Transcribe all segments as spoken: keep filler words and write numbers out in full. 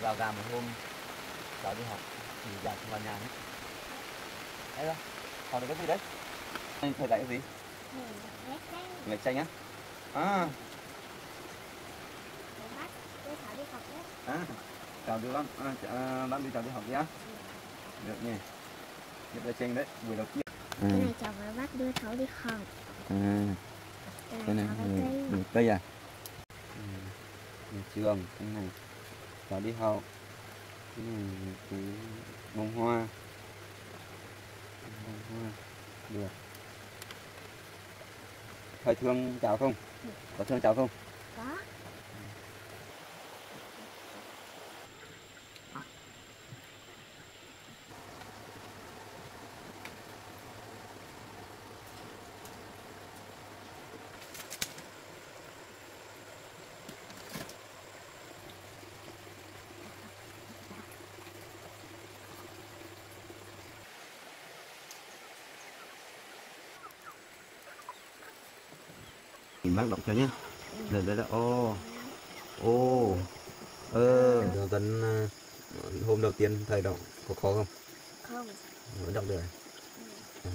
vào gà một hôm cháu đi học thì dạ không vào nhà hết. Đấy đâu? Học được cái gì đấy? Anh thầy dạy cái gì? Vẽ tranh á? À. À, cháu đưa lắm, à, bác đi cháu đi học đi á. Được nhỉ. Được vẽ tranh đấy, buổi đầu tiên. Cái này cháu với bác đưa cháu đi học. À. Cái này là cây à? Ừ. Nhà trường, cái này cháu đi học. Cái này cái bông hoa. Bông hoa. Được. Thầy thương cháu không? Ừ. Có thương cháu không? Có. Mình bác đọc cho nhé. Rồi đây là ô. Ô. Ơ. Ờ. Gần uh, hôm đầu tiên thầy đọc có khó không? Không. Vẫn đọc được. Ừ. À.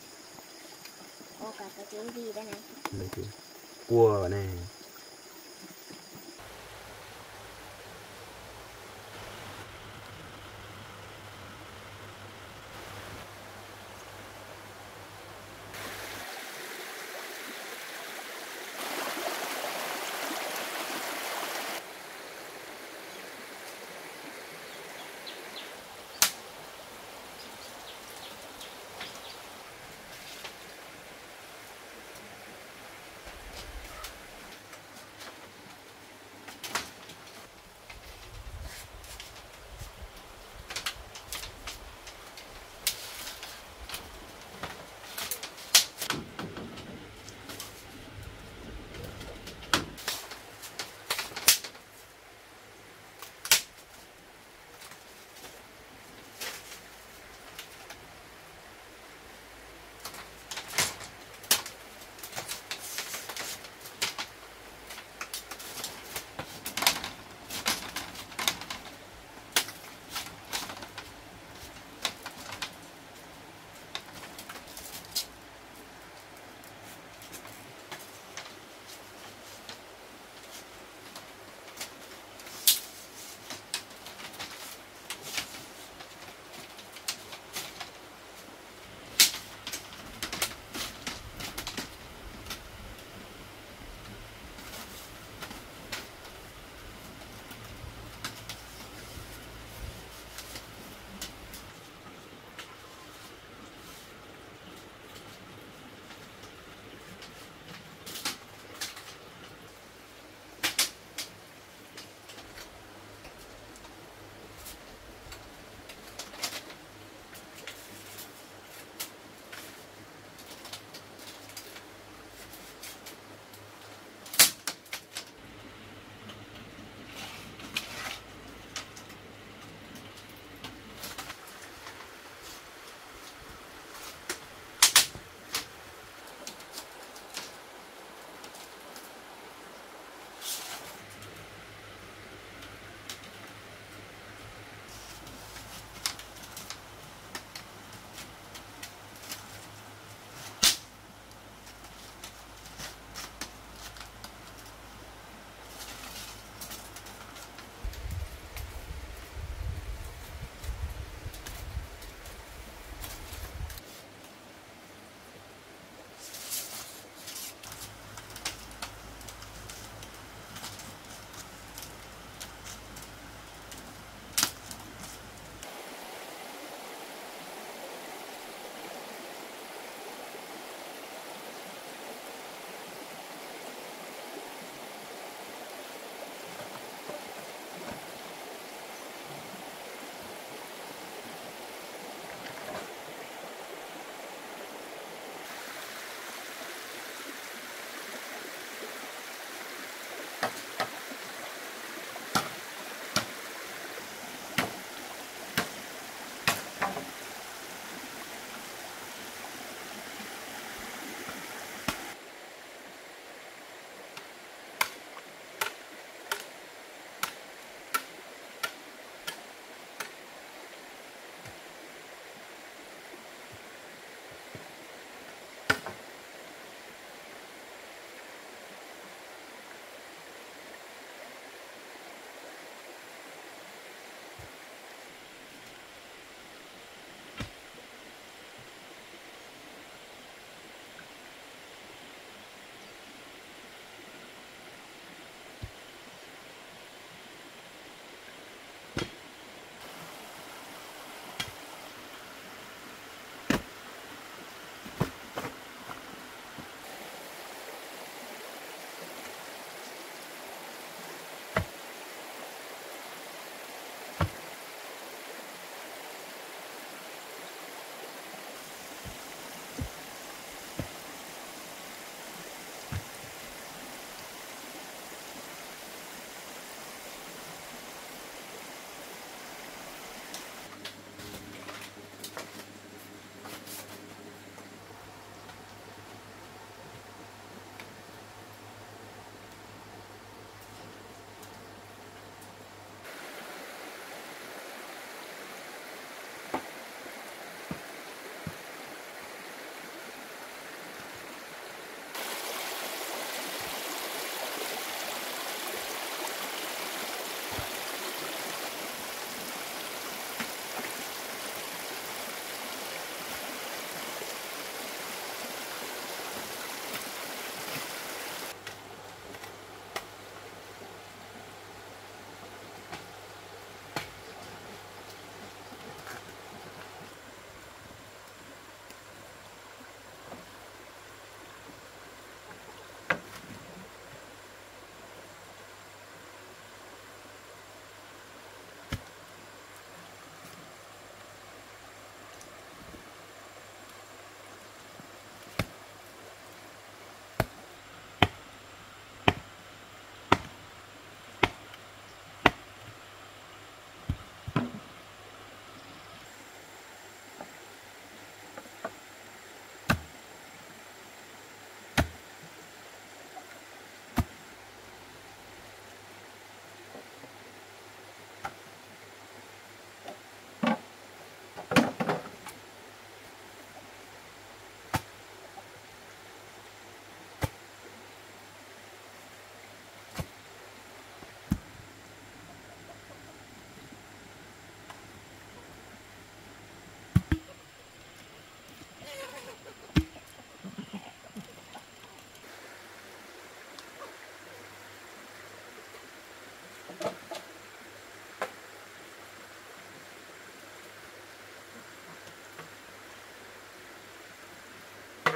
Ô cả cái chữ gì đây này? Đây chữ cua này.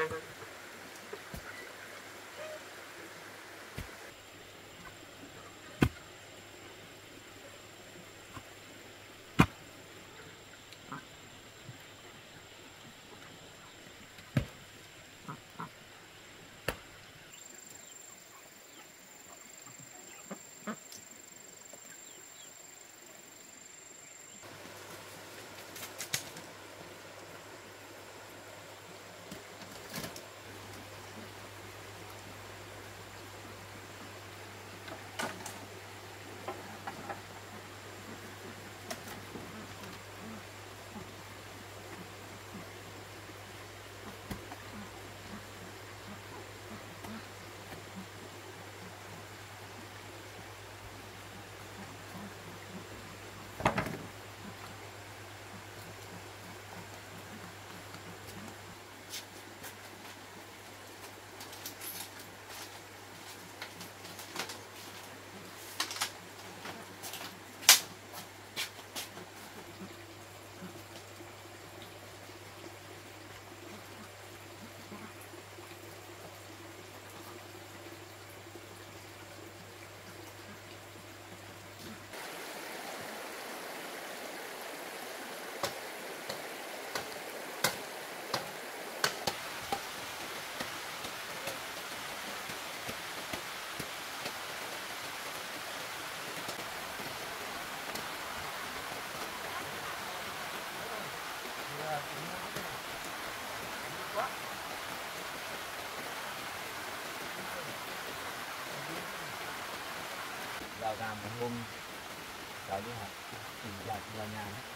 Vào làm một hôm cháu đi học thì vào vào nhà đấy.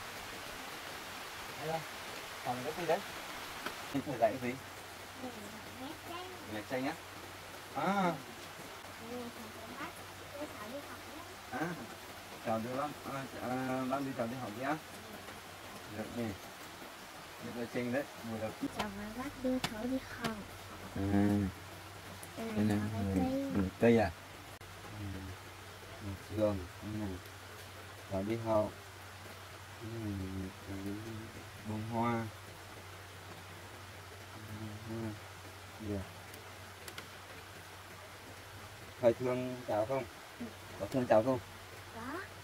Đấy đâu? Còn cái gì đấy? Thì thầy dạy cái gì? Nhạc tranh á? À. À. Cháu đưa lắm. À, à, lắm đi cháu đi học nhá. Được nhỉ. Được là tranh đấy. Ngồi đọc. Cháu và bác đưa cháu đi học. À. Đây là cây. Cây à? Trường, cháu đi học, bông hoa, yeah. Thầy thương cháu không? Có thương cháu không? Có.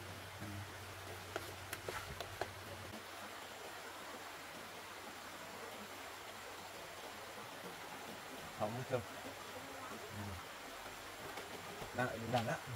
Không thương. Đang lại đang đó.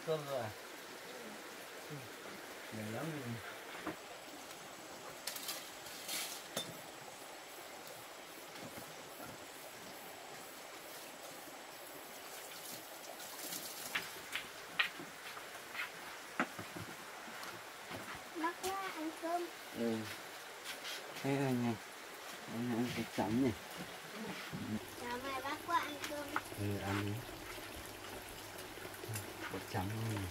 cơm rồi à? Nhiều lắm. Bác qua ăn cơm. Ừ. Thế rồi nha. Anh ăn thịt chấm nhỉ. Chào mày bác qua ăn cơm. Ừ, ăn đi. Thịt chấm thôi.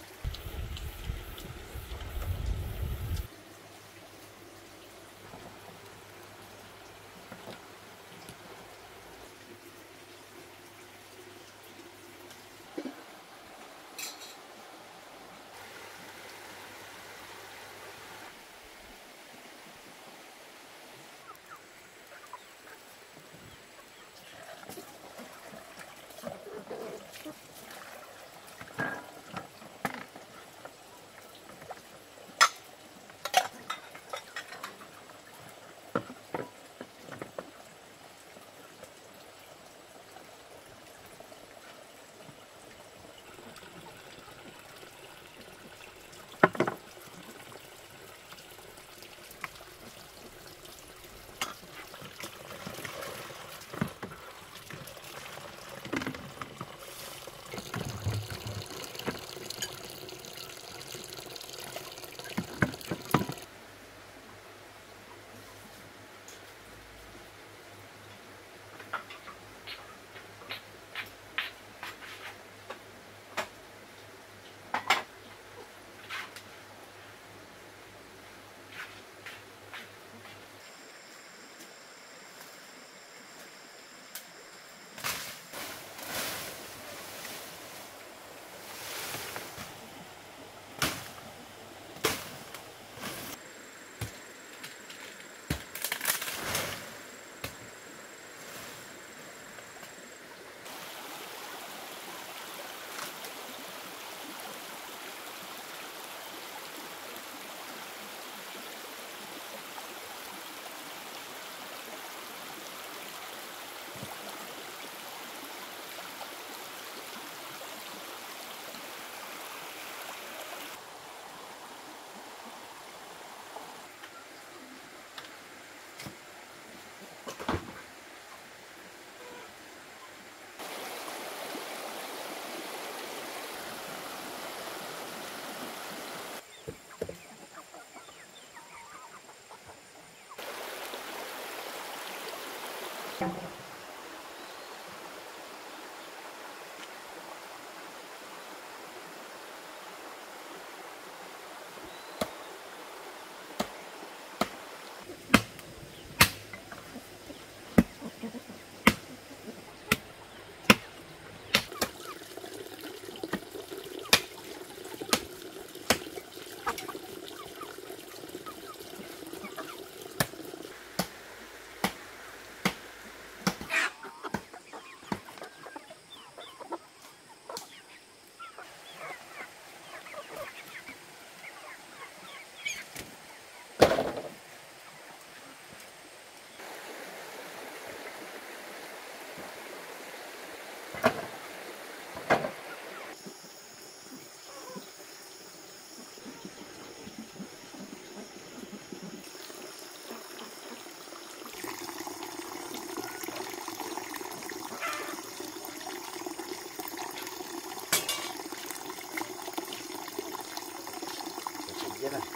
Biết à?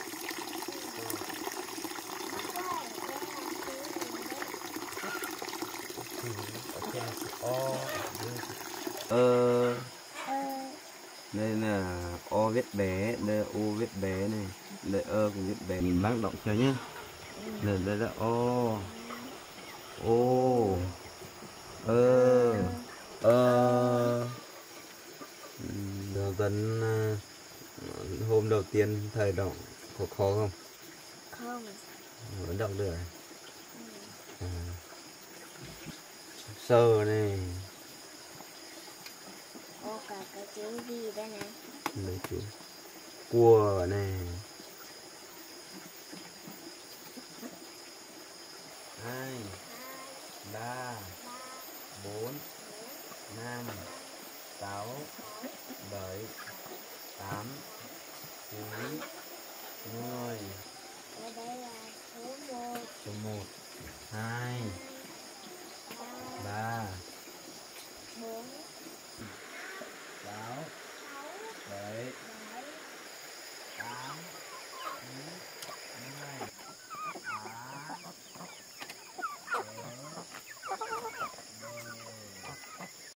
Ờ, đây là O viết bé, đây là U viết bé này, đây ơ cũng viết bé. Nhìn bác đọc cho nhé. Đây, đây là O, O, ơ, ơ. Ừm, gần uh, hôm đầu tiên thầy đọc có khó không? Không. Vẫn đọc được. À. Sơ này. Ô cả cái chữ gì đây này? Đấy chú. Cua này. Hai, ba, bốn, năm, sáu, bảy, tám, chín, mười. Ở đây là số một, Số một, hai,